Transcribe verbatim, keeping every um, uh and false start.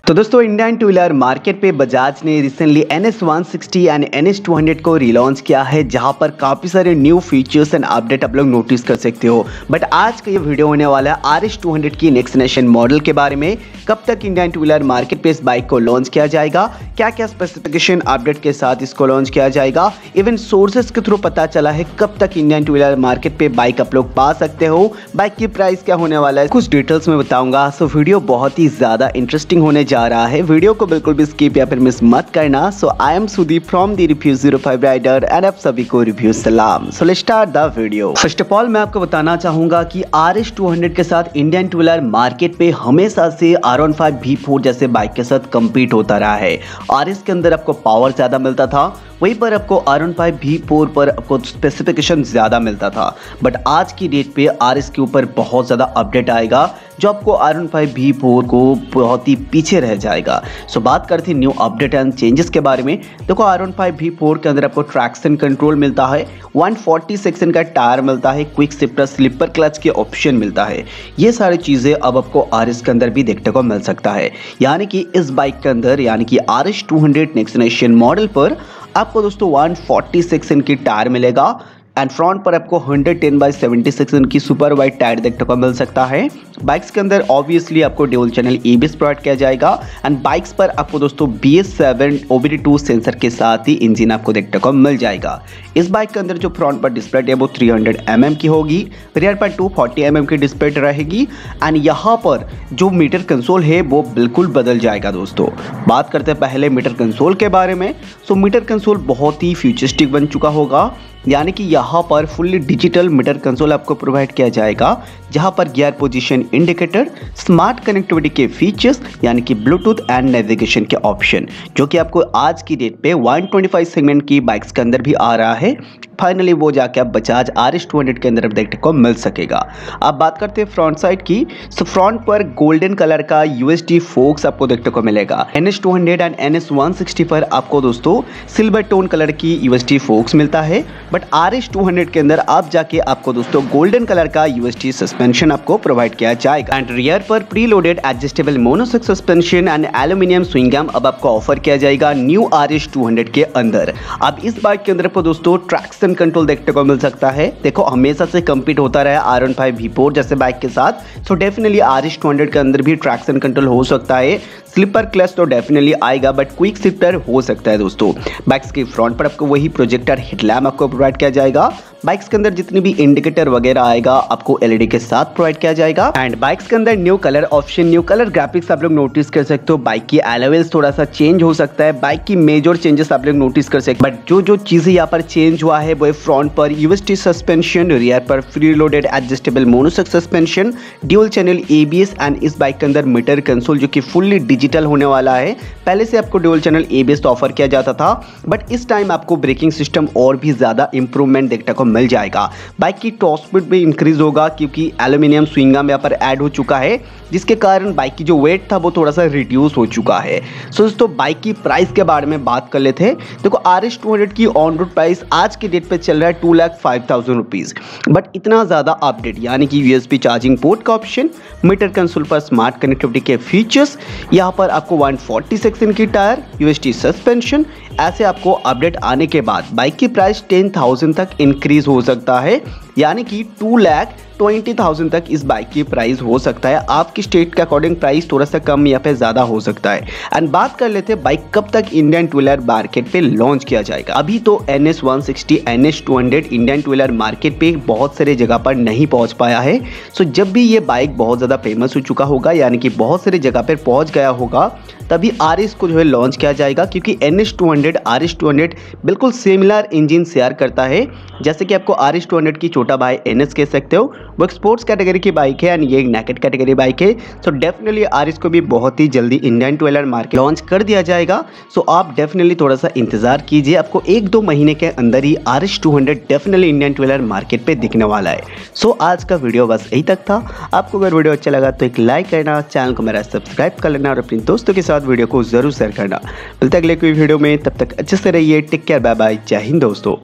तो दोस्तों Indian two wheeler market पे बजाज ने recently N S one sixty and N S two hundred को रिलॉन्च किया है, जहां पर काफ़ी सारे न्यू फीचर्स एंड अपडेट आप लोग नोटिस कर सकते हो। बट आज का ये वीडियो होने वाला है आर एस टू हंड्रेड की नेक्स्ट जनरेशन मॉडल के बारे में। कब तक इंडियन टू व्हीलर मार्केट पे इस बाइक को लॉन्च किया जाएगा, क्या क्या स्पेसिफिकेशन अपडेट के साथ इसको लॉन्च किया जाएगा, इवन सोर्सेज के थ्रू पता चला है कब तक इंडियन टू व्हीलर मार्केट पे बाइक आप लोग पा सकते हो, बाइक की प्राइस क्या होने वाला है, कुछ डिटेल्स में बताऊंगा। सो वीडियो बहुत ही ज़्यादा इंटरेस्टिंग होने जा रहा है, वीडियो को बिल्कुल भी स्किप या फिर मिस मत करना। So I am Sudeep from the review zero five rider and आप सभी को रिव्यू सलाम। So let's start the video. First of all मैं आपको बताना चाहूंगा कि आर एस टू हंड्रेड के साथ इंडियन टू व्हीलर मार्केट पे हमेशा से R one five V four जैसे बाइक के साथ कम्पीट होता रहा है। आर एस के अंदर आपको पावर ज्यादा मिलता था, वहीं पर आपको R one five V four पर आपको स्पेसिफिकेशन ज़्यादा मिलता था। बट आज की डेट पे आर एस के ऊपर बहुत ज़्यादा अपडेट आएगा जो आपको R one five V four को बहुत ही पीछे रह जाएगा। सो बात करते हैं न्यू अपडेट एंड चेंजेस के बारे में। देखो R one five V four के अंदर आपको ट्रैक्शन कंट्रोल मिलता है, वन फोर्टी सेक्शन का टायर मिलता है, क्विक शिफ्टर स्लिपर क्लच के ऑप्शन मिलता है। ये सारी चीज़ें अब आपको आर एस के अंदर भी देखने को मिल सकता है। यानी कि इस बाइक के अंदर यानी कि R S two hundred next generation model पर आपको दोस्तों वन फोर्टी सेक्शन की टायर मिलेगा एंड फ्रंट पर आपको hundred ten by seventy section की सुपर वाइड टायर देखने को मिल सकता है। बाइक्स के अंदर ऑब्वियसली आपको dual channel A B S provide किया जाएगा एंड बाइक्स पर आपको दोस्तों B S seven O B D two sensor के साथ ही इंजन आपको देखने को मिल जाएगा। इस बाइक के अंदर जो फ्रंट पर डिस्प्ले है वो थ्री हंड्रेड एम एम की होगी, रियर पर टू फोर्टी एम एम की डिस्प्ले रहेगी एंड यहाँ पर जो मीटर कंसोल है वो बिल्कुल बदल जाएगा। दोस्तों बात करते हैं पहले मीटर कंसोल के बारे में। सो मीटर कंसोल बहुत ही फ्यूचरिस्टिक बन चुका होगा, यानी कि यहाँ पर फुल्ली डिजिटल मीटर कंसोल आपको प्रोवाइड किया जाएगा, जहाँ पर gear position indicator, smart connectivity के फीचर्स यानी कि ब्लूटूथ एंड नेविगेशन के ऑप्शन, जो कि आपको आज की डेट पे वन ट्वेंटी फाइव सेगमेंट की बाइक्स के अंदर भी आ रहा है। फाइनली वो जाके आप Bajaj R S two hundred के अंदर देखने को मिल सकेगा। अब बात करते हैं फ्रंट साइड की। सो फ्रंट पर गोल्डन कलर का यू एस डी फोक्स आपको देखने को मिलेगा। N S two hundred and N S one sixty पर आपको दोस्तों सिल्वर टोन कलर की यू एस डी फोक्स मिलता है, but R S two hundred के अंदर आप जाके आपको दोस्तों गोल्डन कलर का यू एस डी सस्पेंशन आपको प्रोवाइड किया जाएगा एंड रियर पर pre loaded adjustable monoshock suspension and aluminium swing arm अब आपको ऑफर किया जाएगा new R S two hundred के अंदर। अब इस बाइक के अंदर आपको दोस्तों ट्रैक्शन कंट्रोल देखने को मिल सकता है। देखो हमेशा से कम्पीट होता रहा है R one five V four जैसे बाइक के साथ, so definitely R S two hundred के अंदर भी ट्रैक्शन कंट्रोल हो सकता है। स्लिपर क्लच तो डेफिनेटली आएगा, बट क्विक शिफ्टर हो सकता है। दोस्तों बाइक्स के फ्रंट पर आपको वही प्रोजेक्टर हेडलैम्प आपको प्रोवाइड किया जाएगा। बाइक्स के अंदर जितनी भी इंडिकेटर वगैरह आएगा आपको एल ई डी के साथ प्रोवाइड किया जाएगा एंड बाइक्स के अंदर new colour option, new colour graphics आप लोग नोटिस कर सकते हो। बाइक की एलोवेल्स थोड़ा सा चेंज हो सकता है, बाइक की मेजर चेंजेस आप लोग नोटिस कर सकते हैं, बट जो जो चीजें यहाँ पर चेंज हुआ है वो फ्रंट पर U S D suspension, rear पर free loaded adjustable monoshock suspension, dual channel A B S and इस बाइक के अंदर मीटर कंसोल जो कि फुल्ली डिजिटल होने वाला है। पहले से आपको dual channel A B S offer किया जाता था, बट इस टाइम आपको ब्रेकिंग सिस्टम और भी ज्यादा इंप्रूवमेंट देखने को मिल जाएगा। बाइक की टॉप स्पीड भी इंक्रीज होगा क्योंकि एल्यूमिनियम स्विंग आर्म यहाँ पर ऐड हो चुका है, जिसके कारण बाइक की जो वेट था वो थोड़ा सा रिड्यूस हो चुका है। सो दोस्तों बाइक की प्राइस के बारे में बात कर लेते हैं। देखो आर एस टू हंड्रेड की ऑन रोड प्राइस आज की डेट पे चल रहा है two lakh five thousand rupees, but इतना ज्यादा अपडेट यानी कि U S B charging port का ऑप्शन, मीटर कंसोल पर स्मार्ट कनेक्टिविटी के फीचर्स, यहाँ पर आपको वन फोर्टी सेक्शन की tyre, U S D suspension, ऐसे आपको अपडेट आने के बाद बाइक की प्राइस टेन थाउजेंड तक इंक्रीज हो सकता है, यानी कि टू लाख ट्वेंटी थाउजेंड तक इस बाइक की प्राइस हो सकता है। आपकी स्टेट के अकॉर्डिंग प्राइस थोड़ा सा कम या फिर ज़्यादा हो सकता है। एंड बात कर लेते हैं बाइक कब तक इंडियन टू व्हीलर मार्केट पे लॉन्च किया जाएगा। अभी तो N S one sixty, N S two hundred Indian two wheeler market पे बहुत सारे जगह पर नहीं पहुंच पाया है। सो जब भी ये बाइक बहुत ज़्यादा फेमस हो चुका होगा यानी कि बहुत सारे जगह पर पहुँच गया होगा, तभी आर एस को जो है लॉन्च किया जाएगा, क्योंकि N S two hundred R S two hundred बिल्कुल सिमिलर इंजन शेयर करता है। जैसे कि आपको आर एस टू हंड्रेड की छोटा भाई एन एस कह सकते हो, वो एक स्पोर्ट्स कैटेगरी की बाइक है एंड ये एक नेकेड कैटेगरी बाइक है। सो डेफिनेटली आर एस को भी बहुत ही जल्दी Indian two wheeler market launch कर दिया जाएगा। सो आप डेफिनेटली थोड़ा सा इंतजार कीजिए, आपको एक दो महीने के अंदर ही R S two hundred definitely Indian two wheeler market पे दिखने वाला है। सो आज का वीडियो बस यही तक था। आपको अगर वीडियो अच्छा लगा तो एक लाइक करना, चैनल को मेरा सब्सक्राइब कर लेना और अपने दोस्तों के साथ वीडियो को जरूर शेयर करना। मिलते अगले कोई वीडियो में, तब तक अच्छे से रहिए, टेक केयर, बाय बाय, जय हिंद दोस्तों।